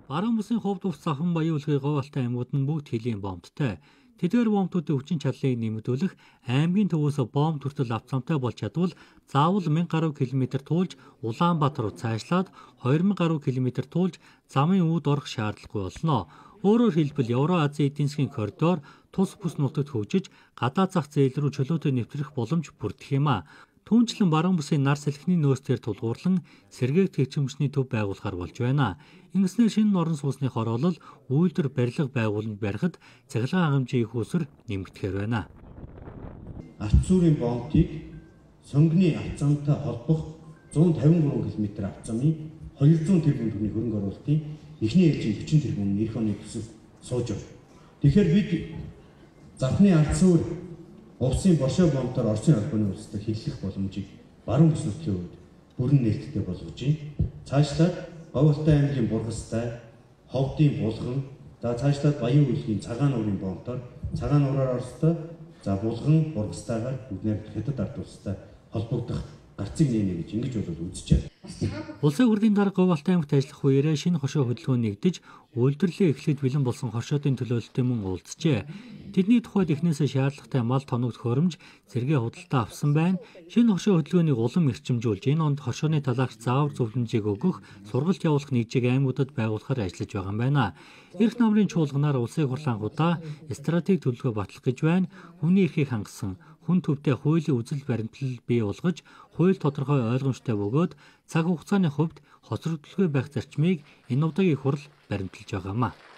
Баруун бүсийн хувьд ус завхан баян үлгий говьалтай аймагуд нь бүгд хилийн бомбтой. Тэдгээр бомбуудын хүчин чадлыг нэмэгдүүлэх аймгийн төвөөс бомб хүртэл авч замтай болж чадвал заавал 1000 гаруй км туулж Улаанбаатар руу цаашлаад 2000 гаруй км туулж замын үүд орох шаардлагагүй болно. Өөрөөр хэлбэл Евро-Азийн эдийн засгийн коридор тус бүс нутагт хөгжиж гадаад зах зээл рүү чөлөөтэй нэвтрэх боломж бүрдэх юм а. Түүнчлэн баруун бүсийн нар салхины нөөцээр тулгуурлан сэргээгт тэгчмөчний төв байгуулахар болж байна. Ингэснээр шинэ норон сууцны хороолол үйлдвэр барилга байгуулалт барихад цахилгаан хэмжээ их усөр нэмэгдэхээр байна. Арцуурын бомбыг сонгоны авцамтай холбох 153 км авцамын 200 тэрбум төгрөгийн хөрөнгө оруулалтын эхний ээлжийн 40 тэрбум эх оны төсөв сууж байна. Тэгэхээр бид завхны арцуур Улсын боршоо бомбоор Оросын албаны улстай хэллэх боломжийг баруун бүс нутгийн хувьд бүрэн нээлттэй болгож байна. Цаашлаад Говьалтай аймгийн Бургастай, Ховдын Булган, цаашлаад Баян үлгийн Цагаан нуурын бомбоор Цагаан нуураар Оростой, Булган Бургастайгаар бүгд найрамд хятад ард улстай холбогдох гарцыг нээнэ гэж ингэж бол үзэж байна. Улсын хурлын дарга Говьалтай аймагт ажиллах үеэрээ шинэ хошоо хөдөлгөөн нэгдэж үйлдвэрлэлээ эхлээд бэлэн болсон хоршоодын төлөөлөлтөд мөн уулзжээ. Тэдний тухайд эхнээсээ шаардлагатай мал тоног төхөөрөмж зэрэгэ худалдаа авсан байна. Шинэ хошоо хөдөлгөөнийг улам эрчимжүүлж энэ онд хошооны талаарх заавар зөвлөмжийг өгөх, сургалт явуулах нэгжийг аймагуудад байгуулахаар ажиллаж байгаа юм байна. Эрх намрын чуулганаар улсын хурлын анхудаа стратеги төлөвлөгөө батлах гэж байна. Хүний эрхийг хангасан хүн төвтэй хуулийн үзэл баримтлал бий болгож, хууль тодорхой ойлгомжтой бөгөөд цаг хугацааны хувьд хоцрогдолгүй байх зарчмыг энэ удаагийн хурал баримталж байгаа юм а.